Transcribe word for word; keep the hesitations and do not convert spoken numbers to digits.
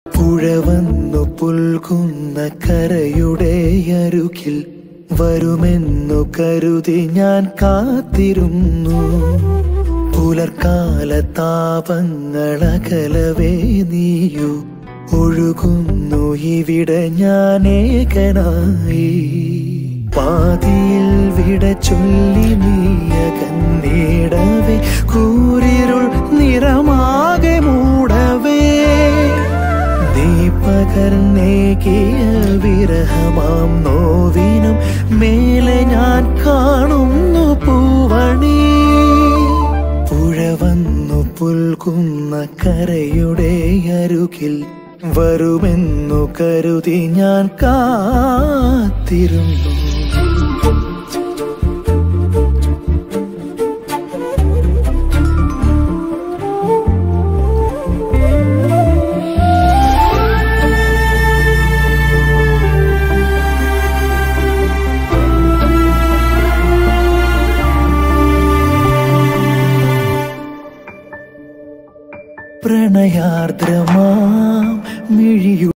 പുഴവന്നു പുൽകുന്ന കരയുടെ അരുകിൽ വരുമെന്നു കരുതി ഞാൻ കാത്തിരുന്നു. പുലർക്കാല താപങ്ങളകലവേ നീയു ഒഴുകുന്നു ഇവിടെ ഞാൻ ഏകനായി. പാതിയിൽ വിട ചൊല്ലി നീയകന്നിടവേ കൂരിരുൾ നിറമാകെ മൂടവേ നീ പകർന്നേകിയ വിരഹമാം നോവിനും മേലെ ഞാൻ കാണുന്നു പൂവണി. പുഴവന്നു പുൽകുന്ന കരയുടെ അരുകിൽ വരുമെന്നു കരുതി ഞാൻ കാത്തിരുന്നു. പ്രണയാർദ്രമാം മിഴിയു